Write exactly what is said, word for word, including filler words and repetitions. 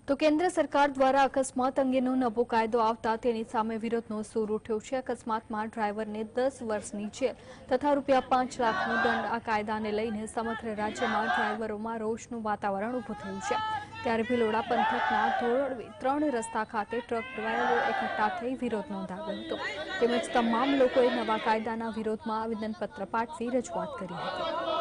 તો કેન્દ્ર સરકાર દ્વારા અકસ્માત અંગેનો નવો કાયદો આવતા તેની સામે વિરોધનો સૂર ઉઠ્યો છે। અકસ્માતમાં ડ્રાઈવરને દસ વર્ષની જેલ તથા રૂપિયા પાંચ લાખનો દંડ આ કાયદાને લઈને સમગ્ર રાજ્યમાં ડ્રાઈવરોમાં રોષનું વાતાવરણ ઊભું થયું છે। ત્યારે ભિલોડા પંથકના ધોળવી ત્રણ રસ્તા ખાતે ટ્રક ડ્રાઈવરો એકઠા થઈ વિરોધ નોંધાવ્યો હતો તેમજ તમામ લોકોએ નવા કાયદાના વિરોધમાં આવેદનપત્ર પાઠવી રજૂઆત કરી હતી।